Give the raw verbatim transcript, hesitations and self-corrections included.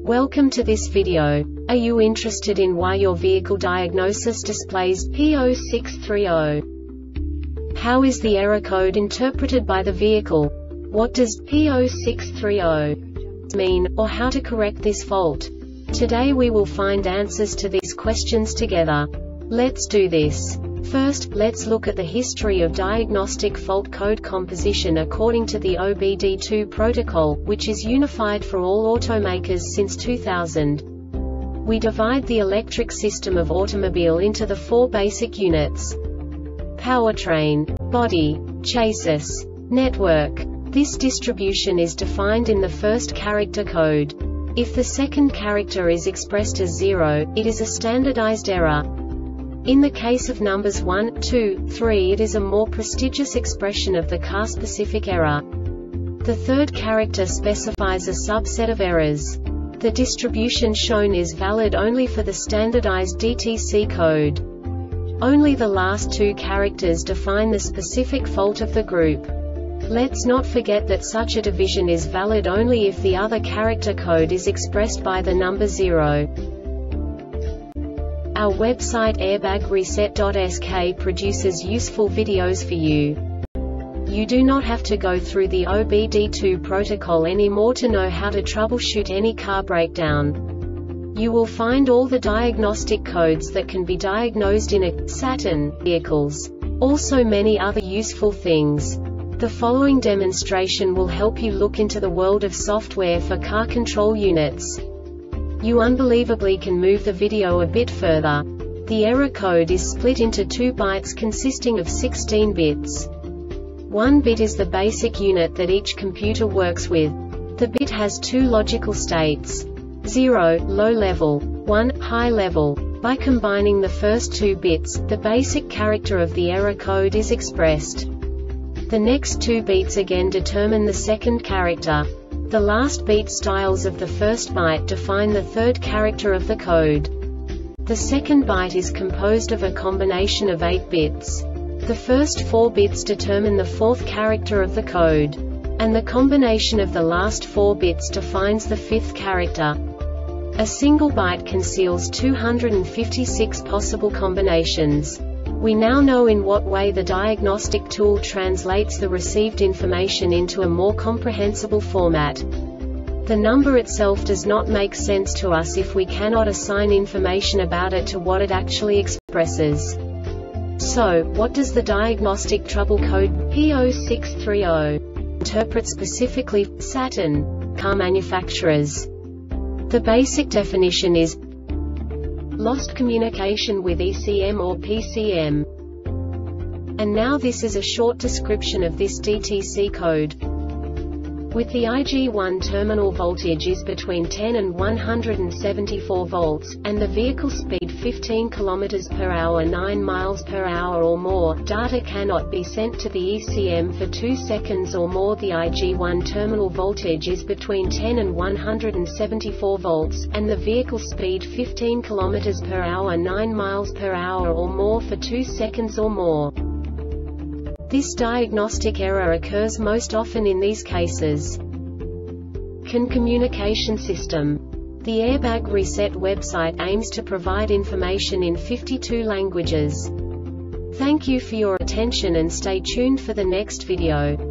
Welcome to this video. Are you interested in why your vehicle diagnosis displays P zero six three zero? How is the error code interpreted by the vehicle? What does P zero six three zero mean, or how to correct this fault? Today we will find answers to these questions together. Let's do this. First, let's look at the history of diagnostic fault code composition according to the O B D two protocol, which is unified for all automakers since two thousand. We divide the electric system of automobile into the four basic units: powertrain, body, chassis, network. This distribution is defined in the first character code. If the second character is expressed as zero, it is a standardized error. In the case of numbers one, two, three, it is a more prestigious expression of the car-specific error. The third character specifies a subset of errors. The distribution shown is valid only for the standardized D T C code. Only the last two characters define the specific fault of the group. Let's not forget that such a division is valid only if the other character code is expressed by the number zero. Our website airbag reset dot S K produces useful videos for you. You do not have to go through the O B D two protocol anymore to know how to troubleshoot any car breakdown. You will find all the diagnostic codes that can be diagnosed in a Saturn vehicles. Also many other useful things. The following demonstration will help you look into the world of software for car control units. You unbelievably can move the video a bit further. The error code is split into two bytes consisting of sixteen bits. One bit is the basic unit that each computer works with. The bit has two logical states: zero, low level, one, high level. By combining the first two bits, the basic character of the error code is expressed. The next two bits again determine the second character. The last beat styles of the first byte define the third character of the code. The second byte is composed of a combination of eight bits. The first four bits determine the fourth character of the code. And the combination of the last four bits defines the fifth character. A single byte conceals two hundred fifty-six possible combinations. We now know in what way the diagnostic tool translates the received information into a more comprehensible format. The number itself does not make sense to us if we cannot assign information about it to what it actually expresses. So, what does the diagnostic trouble code P zero six three zero interpret specifically for Saturn car manufacturers? The basic definition is lost communication with E C M or P C M. And now this is a short description of this D T C code. With the I G one terminal voltage is between ten and one hundred seventy-four volts, and the vehicle speed fifteen kilometers per hour nine miles per hour or more, data cannot be sent to the E C M for two seconds or more. The I G one terminal voltage is between ten and one hundred seventy-four volts, and the vehicle speed fifteen kilometers per hour nine miles per hour or more for two seconds or more. This diagnostic error occurs most often in these cases. C A N communication system. The Airbag Reset website aims to provide information in fifty-two languages. Thank you for your attention and stay tuned for the next video.